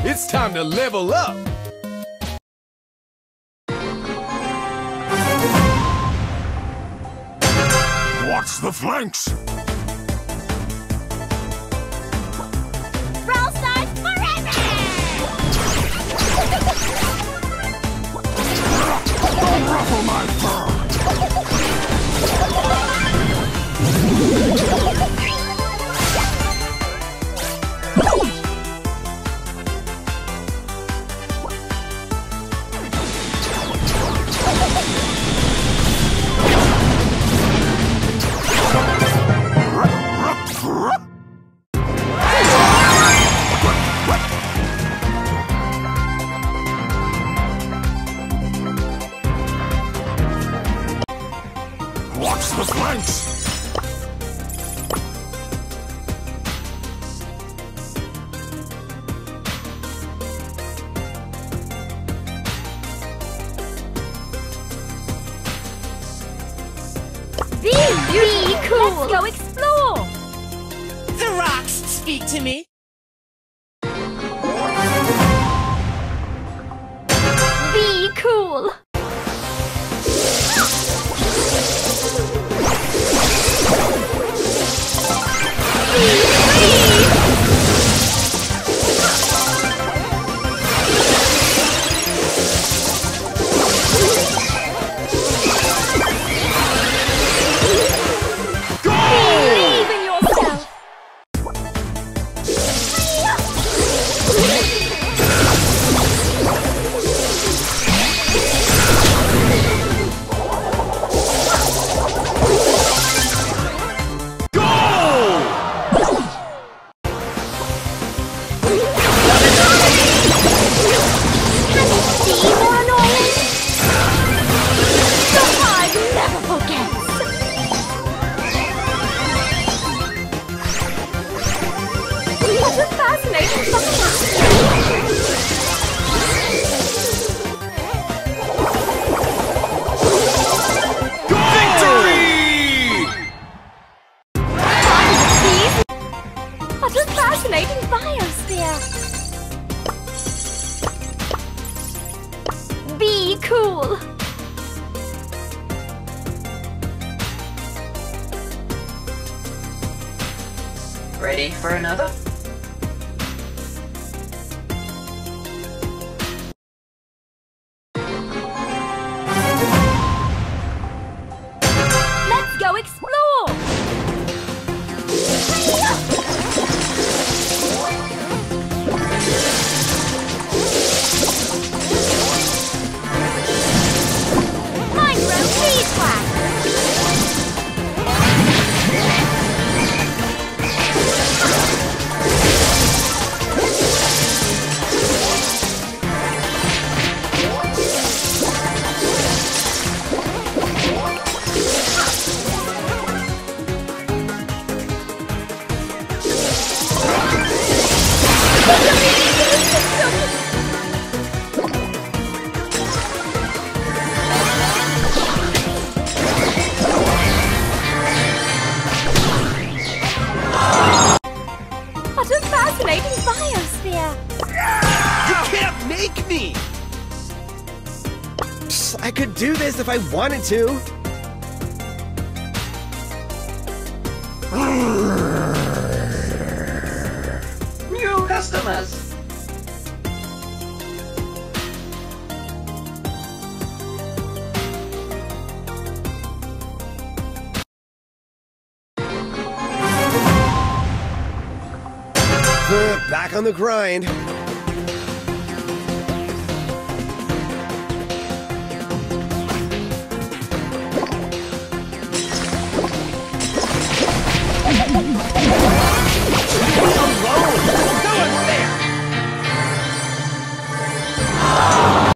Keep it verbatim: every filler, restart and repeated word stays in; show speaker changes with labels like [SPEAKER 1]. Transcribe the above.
[SPEAKER 1] It's time to level up!
[SPEAKER 2] Watch the flanks!
[SPEAKER 3] Brawl Stars forever!
[SPEAKER 2] Don't ruffle my fur! Watch the flanks!
[SPEAKER 3] Be, be cool! Let's go explore!
[SPEAKER 4] The rocks speak to me.
[SPEAKER 3] Be cool! Believe in yourself! What a fascinating What a fascinating biosphere! Be cool!
[SPEAKER 4] Ready for another?
[SPEAKER 3] Let's go explore! Micro beeswax! What a fascinating biosphere!
[SPEAKER 1] You can't make me! Psst, I could do this if I wanted to.
[SPEAKER 4] New customers.
[SPEAKER 1] Uh, Back on the grind.